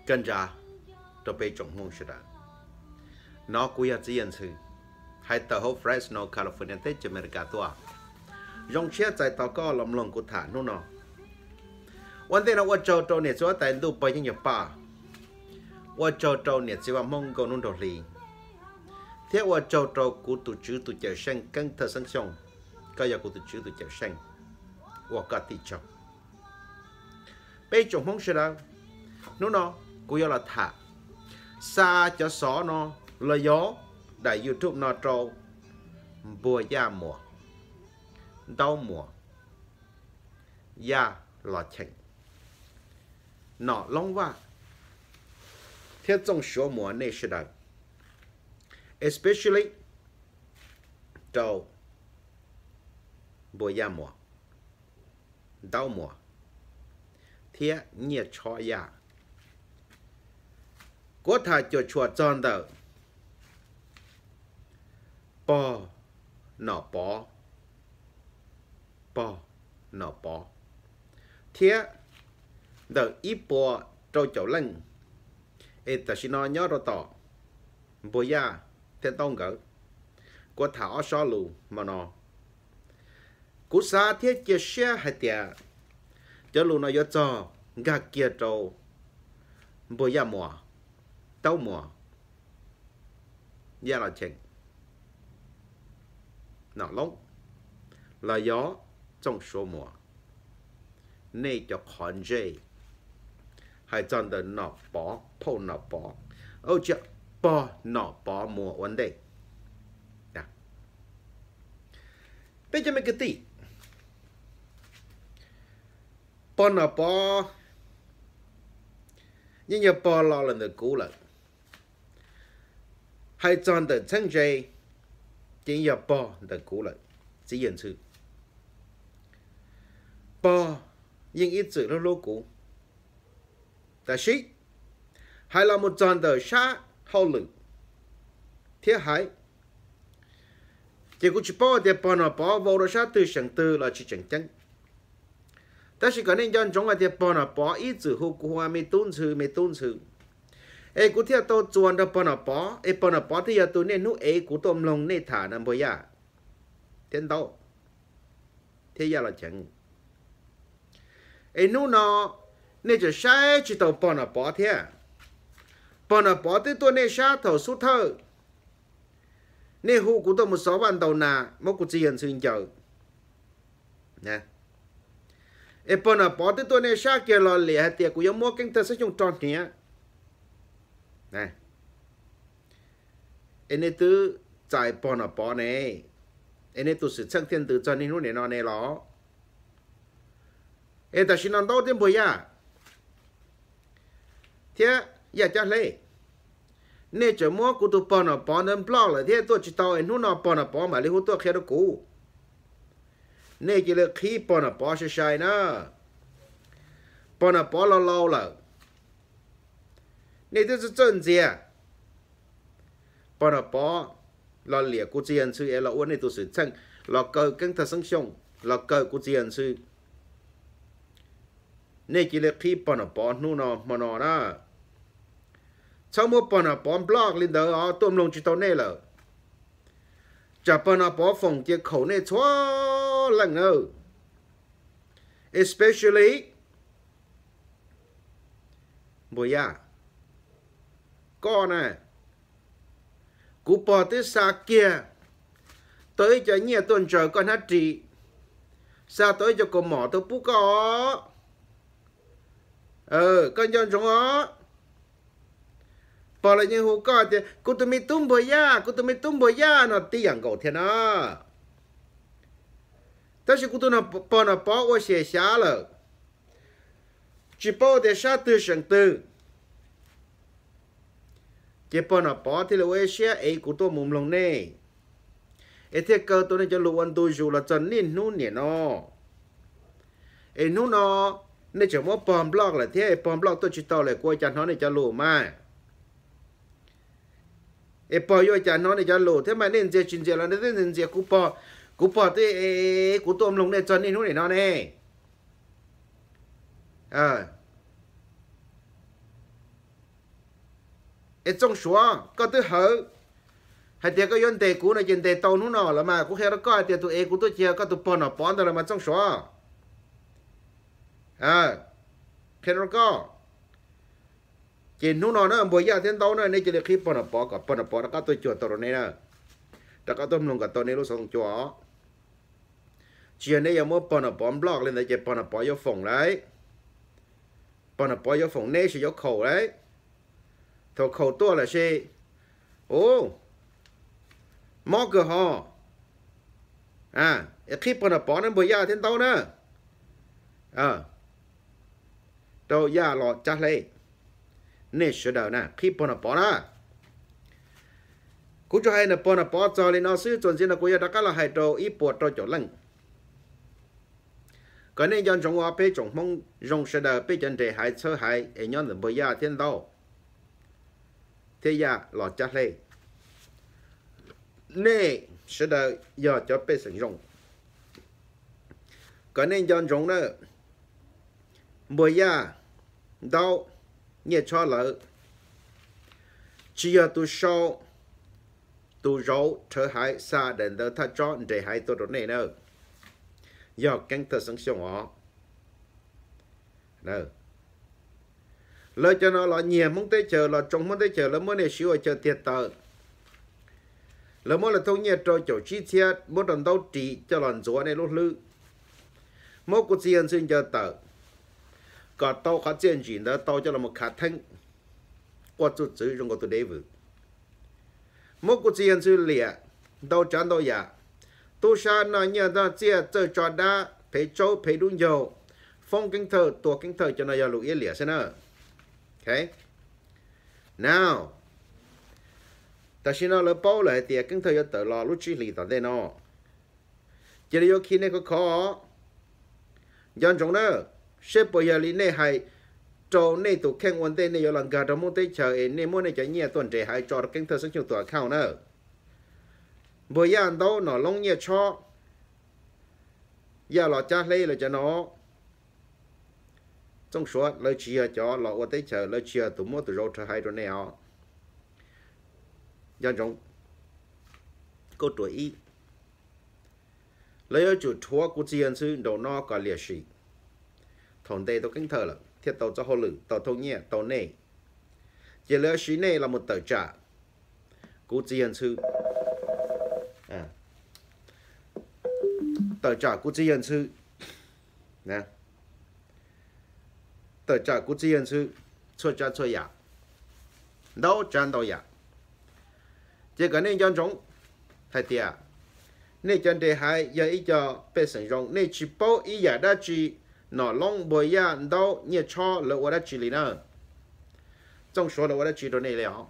跟着都被总梦是的，nó cũng là gì sự hay tờ hậu Fresno California Tết cho America tua dòng xe chạy tàu có lòng lòng của thả nó nóวันนี้เราว่าโจโจเนี่ยจะว่าแต่ดูไปยังอยู่ป่าว่าโจโจเนี่ยจะว่ามองก็นุ่นดอกลีเที่ยวว่าโจโจกูตุจื้อตุเจ้าเชงกันเธอสังชงก็อยากกูตุจื้อตุเจ้าเชงว่าก็ติดจบไปจงมองเสร็จแล้วนู่นเนาะกูอยากละถ่าซาจะสอนเนาะเลยย้อได้ YouTube เนาะโจบัวยาหมัวดาวหมัวยาหลอดเชงnó longว่าtheo trong số mùa này sẽ được especially đầu buổi mùa đầu mùa theo nhiệt cho ya có thể cho chuột tròn đầu bò nọ bò theo đợi ít bộ trâu chậu lưng ta xin nói nhớ rồi tỏ bây giờ thế tông gỡ có thảo so lù mà nó cú xa thiết chia sẻ hay tiệt cho lù nó cho gạt kia trâu bây giờ mùa tâu mùa giờ là chuyện nó lóng là gió trong số mùa nên cho con dây hay chọn được nọ bỏ phô nọ bỏ ôi chứ bỏ nọ bỏ mùa vấn đề bây giờ mấy cái gì bỏ nọ bỏ nhưng mà bỏ lo là được cũ rồi hay chọn được chân dây chỉ là bỏ được cũ rồi chỉ nhận sự bỏ nhưng ít sự nó lô cũ ta sĩ hay là một tròn đời xa hậu lực thiết hại chỉ có chỉ bỏ để bỏ nó bỏ vào đó xa từ sáng từ là chỉ chẳng chẳng ta sĩ có nên chọn trong là để bỏ nó bỏ ít sự hữu của hoa mê tôn sự ê của thiết tôi chọn đó bỏ nó bỏ thì tôi nên nụ ê của tôi lòng nên thả nằm bây giờ tiến đâu thế giờ là chẳng ê nụ nó nên chỉ sai chỉ tàu bỏ thế bỏ tới tôi nên sai thầu suốt thơ nên hú của tôi một số bạn tàu nà một cuộc chiến sinh chờ nè ê bỏ tới tôi nên sai kia lò lẻ tiệt của giống mua kinh tế sẽ dùng tròn nhé nè ê nên tôi giải bỏ này ê nên tôi sự chắc thiên từ cho nên lúc này nó này ló ê ta xin nói đâu thêm bây giờ thế giờ chắc lấy nên cho mua của tôi bỏ nên blog là thế tôi chỉ tao anh nó bỏ mà lấy của tôi khi đó cũ nên chỉ là khi bỏ sẽ sai nữa bỏ lâu là nên tôi sẽ chân gì bỏ là liệt của tiền sư là uốn này tôi sẽ chân là cơ căng thật sinh sống là cơ của tiền sư nên chỉ là khi bỏ nó mà nó đó sau một bỏ blog lên đó tôm lông chỉ tao này là chả bỏ phòng chiếc khẩu này xóa lần nữa especially bây giờ con này cú bỏ tới xa kia tới cho nhiều tuần trời con hát trị xa tới cho con mỏ tôi bút có con chọn chúng nó bỏ lại những hú có thì cô tụi mình tung bồi ya nó tiếng gầu thế nó但是cô tụi nó bỏ我写下了chỉ bỏ để xa từ sáng từ chỉ bỏ thì là我写ấy của tôi mồm lòng này ấy thế cơ tôi này cho lũ anh tôi dù là chân nín nụ nè nó ấy nụ nó nên chỉ muốn blog là thế blog tôi chỉ tao lại qua chân nó này cho lũ mà ê bỏ vô chả nó này cho lỗ thế mà nên chuyện gì là nên gì cú bỏ tới cú tôm lông này cho nên nó để nó này ở trong xóa có thứ hở hay tiệt có yon tệ cũ này trên tệ tàu nó nọ là mà cũng hay nó có tiệt tụi của tôi chia có tụi pon nó pon đó là mà trong xóa khi nó có trên nó nọ nó bây giờ thiên tàu nó này chỉ là khi pon nó có tôi chuột tàu này nè đã có tôi luôn cả tàu này lúc xong chuột chuyện này giờ mua pon nó block lên để chỉ pon nó vô phòng đấy pon nó vô phòng này sẽ vô khẩu đấy thầu khẩu tua là gì mò cửa họ khi bọn nó bỏ nó bây giờ thiên tàu nữa đâu giờ lọ chắc lấy nè sửa đầu nè khi bọn nó bỏ đó cú cho hay là bọn nó bỏ cho lên nó xứ chuẩn gì là cú giờ đã có là hai đầu ít bột cho chỗ lăng cái này dân trong hoa bê trong mong dùng sửa đầu bê chân để hai sơ hai ở nhóm là bây giờ thiên tàu thế giờ lọ chắc lấy nè sẽ đợi giờ cho bé sử dụng cái nên dân dùng nữa bây giờ đâu nhẹ cho lỡ chỉ là tu sau tu rau trở hại xa đến đó thắt cho để hại tôi đó này nữa giờ căng thẳng sống sống họ nữa lời cho nó là nhiều mong tới chờ là trong mong tới chờ là mới này xíu chờ tiệt tờ là mỗi lần thông nhẹ cho chỗ chi tiết mỗi lần đâu chỉ cho lần chúa này lúc lư mỗi cuộc chiến xin cho tờ có tàu có chiến gì đó tàu cho là một khả thân qua chút chữ trong cái tụi đấy vừa mỗi cuộc chiến xin lìa đâu chán đâu giả tu sa nó nhớ đó chia chơi trò đá phải châu phải đúng dầu phong kinh thờ tua kinh thờ cho nó giờ lục yên lìa xem nào okay now ta xin nó lỡ bao lại thì kinh thời tự lo lúc chỉ lì tao đây nó chỉ là khi này có khó dân chúng đó sẽ bây giờ lì này hay cho này tụ khen vấn đề này giờ lần gần đó muốn tới chờ này muốn này chạy nhẹ tuần trẻ hay cho kinh thời sinh chung tuổi khao nữa bây giờ đâu nó lông nhẹ cho giờ nó cha lấy là cho nó trong số lời chia cho nó ở tới chờ lời chia tụ mua tụ rồi chờ hay rồi này à dân chúng có tuổi ý lấy ở chủ thua của chiến sư đầu nó có liệt sĩ thằng đây tôi kinh thờ là thiết tàu cho hồ lử tàu thông nhẹ tàu này chỉ liệt sĩ này là một tờ trả của chiến sư tờ trả của chiến sư nè tờ trả của chiến sư cho cha cho giả đâu chân đâu giả chỉ cần nên dân chúng hay tiệt nên chân đề hai giờ ý cho bé sử dụng nên chỉ bảo ý giờ đã chỉ nó long bồi ya đâu nhẹ cho là tôi đã chỉ lý nữa trong số là tôi đã chỉ đồ này liệu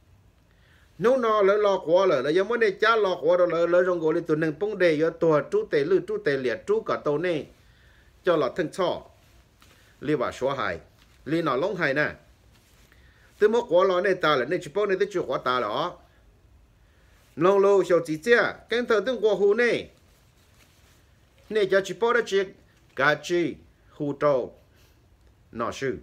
nếu nó lỡ lo quá là giờ mới này cha lo quá rồi lỡ trong gọi là tụi nâng bông đề giờ tua chú tề lư chú tề liệt chú cả tàu này cho là thân cho li bà số hai li nó long hai nè từ một quá lo này ta là nên chỉ bảo này tới chịu quá ta là lâu lâu sau chỉ chia cái thợ tương qua hồ này này cho chỉ bảo đó chỉ cá chi hồ trâu nọ sư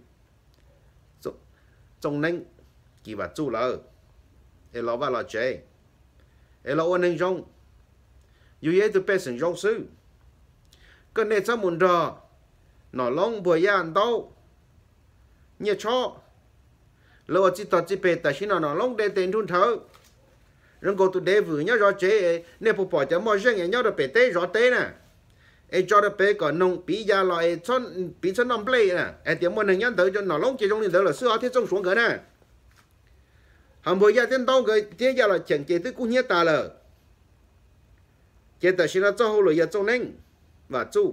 trong nên kỳ vật chú lỡ để lo vào lo chơi để lo ôn hình trong dù vậy tôi phải sử dụng sư cái này sao muốn ra nó long bồi ăn đâu nhẹ cho lâu chỉ tao chỉ phải tại sao nó long để tiền thun thở rừng cô tụi đế vừa nhớ rõ chế nếu phụ bỏ cho mọi người nhớ được bể tế rõ tế nè ai cho được bể còn nông bí gia loại chọn bí chọn năm play nè ai tiếng mọi người nhớ tới cho nó long chỉ trong liền tới là xưa thiết trong xuống cái nè hàm bồi gia tên tao cái thế gia là chẳng chế tới cũng nhớ ta là chế tại sao nó cho hồ lửa trong nên và chú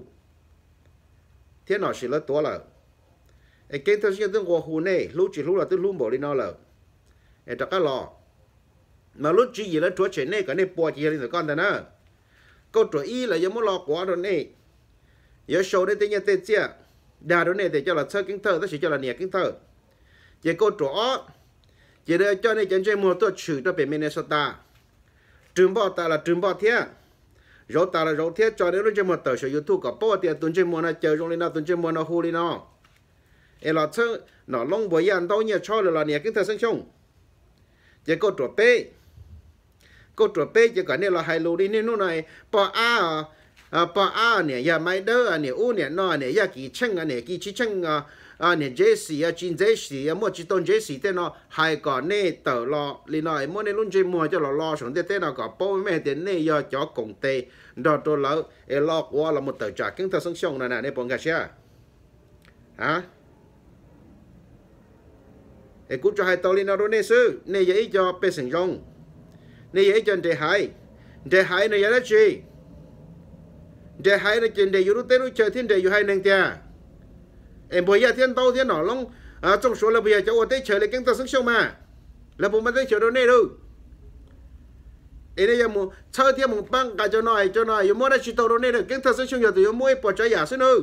thế nào sẽ làตัวlà ai cái thứ gì tương qua hồ này lúc chỉ lúc là tương lúc bỏ đi nó là ai tất cả lò mà lúc chỉ gì là chúa chuyện này cái này bỏ chỉ là con ta nè câu chuyện y là giống lo quá rồi này giờ sau đây tự nhiên tự chia đa rồi này để cho là sơ kinh thơ, nó chỉ cho là nhẹ kinh thơ về câu chuyện chỉ để cho này chân chơi mua tôi chửi cho bên Minnesota trường bao ta là trường bao thế rồi ta là rồi thế cho đến lúc chơi một tờ sử YouTube có bao tiền tuần chơi mua nó chơi trong này nó tuần chơi mua nó hù đi nó em là sơ nó long bồi ăn đâu nhẹ cho là nhẹ kinh thơ sinh chung chỉ có trò bê cô trò bê chỉ có nên là hai lô đi nên nó này bỏ nè ya mai đỡ nè u nè nó nè ya kỳ chân nè kỳ chỉ chân nè Jesse chín Jesse mua chỉ tôn Jesse thế nó hai có nè tờ lo li nói mua nè luôn chơi mua cho lo xuống thế nó có bao mẹ tiền nè do cho công ty đó tôi lỡ lo qua là một tờ trả kinh tế sinh sống này nè bọn cái xe hả cú cho hai tàu li nó nè sư nè vậy cho bê sinh rong nè vậy cho để hai nè vậy chi để hai là chuyện để yêu tên nó chơi thiên để yêu hai nền tia em bây giờ thiên tàu thiên nọ long trong số là bây giờ cháu ở đây chơi là kinh tế sinh sống mà là bộ mình đây chơi đâu này đâu em đây giờ mua chơi thiên một băng cả cho nó yêu mua đây chỉ tàu đâu này được kinh tế sinh sống giờ thì yêu mua bỏ trái giả xin đâu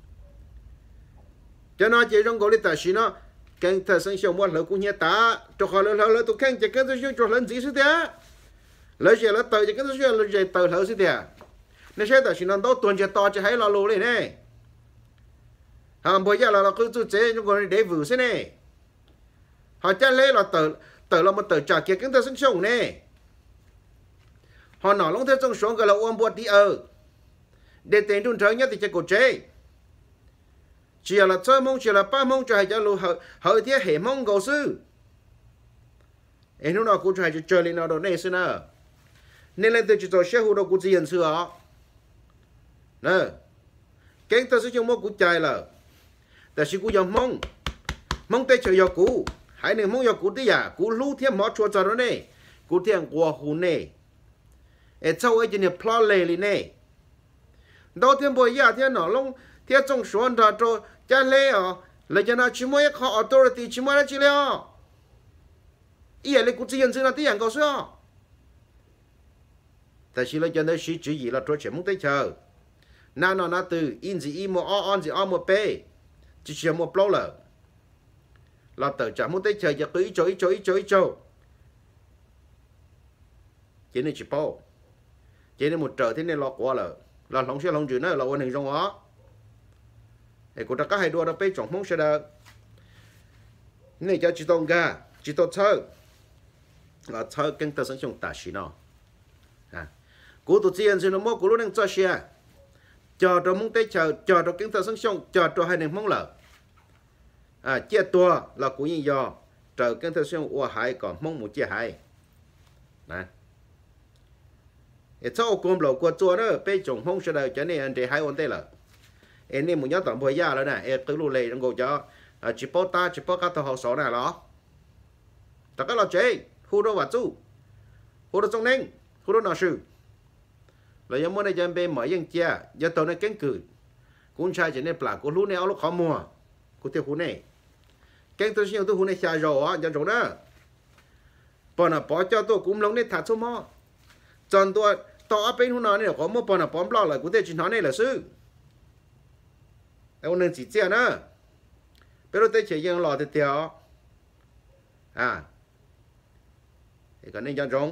cho nó chỉ trong gọi là tài xí nó kinh tế sinh sống mua lỡ cũng nhẹ ta cho họ lỡ tụi khang chỉ kinh tế sinh sống cho lần gì xí thế lỡ chỉ là tờ chỉ kinh tế sinh sống lỡ chỉ tờ lỡ xí thế nên sẽ tại sao nó tuần chỉ to chỉ hay là lù này nè, bây giờ là cứ chú chế chúng con để vừa thế này, họ chắc lấy là tờ là một tờ trả kia kinh tế sinh sống nè, họ nói long thế trong số gọi là ôm bột đi để tiền trung trời nhất thì chỉ có chế, chỉ là chơi mông chỉ là ba mông cho hay cho lù hở thế hệ mông cầu sư, em lúc nào cũng cho hay chơi lên nào đó này xí nữa, nên là từ chỉ cho xe hú đâu cũng chỉ nhận sự đó. Nè, cái ta sẽ cho mua củ chài là, ta sẽ củ dòng mông tây chờ dòng củ, hai này mông dòng củ tí à, củ lú thêm mót chua cho nó nè, củ thêm quả hú nè, ở sau ấy chỉ là plo lê li nè, đầu tiên bây giờ thiên nó long thiên trong số đó cho cha lê là cho nó chỉ mua họ authority chỉ mua là chỉ lê ý là củ chỉ nhận sự là tí hàng cầu số, ta chỉ là cho nó chỉ gì là cho chuyện mông tây chờ. Nó từ in gì im một on gì on một p chỉ chiều một plo là tờ trả muốn tới chờ giờ cứ ý chỗ chỉ nên chỉ bao chỉ nên một trở thế nên lọt qua là không sẽ không chịu nữa là quan hình trong đó thì cũng đã có hai đua đã被撞碰sẽ được này cho chỉ tông ga chỉ tông chơi là chơi kinh tế sinh sống đại sĩ nó cú tụi tiền thì nó mua cú lúc đang cho xe cho mong tới chờ cho kinh tế sinh sống cho hai nền mong lợ chia tua là của những do chờ kinh tế sinh sống hai còn mong một chia hai nè sau cùng lầu của chùa đó bây trồng mong sẽ đời cho nên anh để hai ổn đây là anh nên một nhớ tổng thời gian rồi nè cứ lưu lệ trong cổ cho chỉ bao các tàu số này đó tất cả là chế khu đô vật chú khu đô trong ninh khu đô nào sư là giống như này bên mở dân chia giờ tàu này cánh cử cũng sai chỉ nên là của lúa này ở lúc khó mua của tiêu khu này cánh tôi xin tôi khu này xài rồi á dân chỗ đó bọn nó bỏ cho tôi cũng lông này thả số mò chọn tôi tàu ở bên khu nào này có một bọn nó bom lo lại của tiêu chỉ nói này là sư ông nên chỉ chia nữa bây giờ tôi chỉ dân lò thì tiêu thì cái này dân rong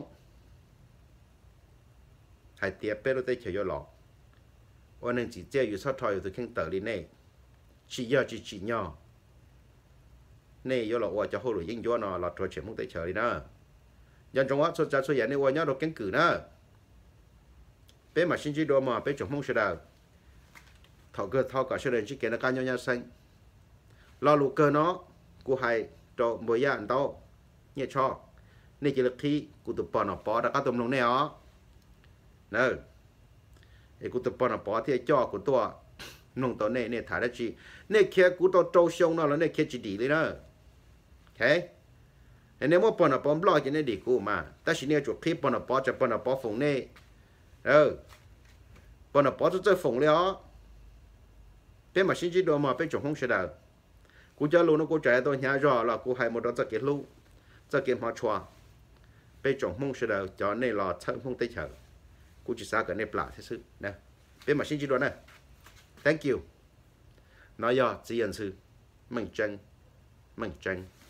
hai tiệp bé tôi chơi lọ, anh nên chỉ chơiอยู่sát thôi từ khen tờ đi này, chỉ nhỏ, này vô lọ qua cho hồi rồi yên vô nó lọt rồi chuyện muốn tới chơi đi nữa, dân trong đó số này qua nhớ được kén cử nữa, bé mà xin chỉ đồ mà bé chồng không sẽ đâu, thọ cả sẽ đến chỉ kiện nó cao nhau xanh, lo lụ cơ nó, của hai cho mỗi gia anh tao, nhẹ cho, này chỉ là khi của tụi bọn nó bỏ đã có tụm lông này ó. nè, cái cụ tập bọn bỏ thì cho cụ tua nông tàu này thả ra chi, này kia cụ tàu trâu sông nó là này kia chỉ đi đấy nữa, ok, nếu mà bọn bỏ lo cho nên đi cụ mà, ta chỉ nên chụp clip bọn bỏ cho bọn bỏ phồng này, bọn bỏ cho chơi phồng đó, bên mà xin chỉ đồ mà bên chồng không sẽ được, cụ cho luôn nó cụ chạy tôi nhà rồi là cụ hay một đó cho kiện lu, cho kiện họ chua, bên chồng không sẽ được, cho nên là chơi không tới chờ. Cú chỉ xa cái này là thế sự nè bên mà xin chỉ đoạn này thank you nói do chỉ nhận sự mình tranh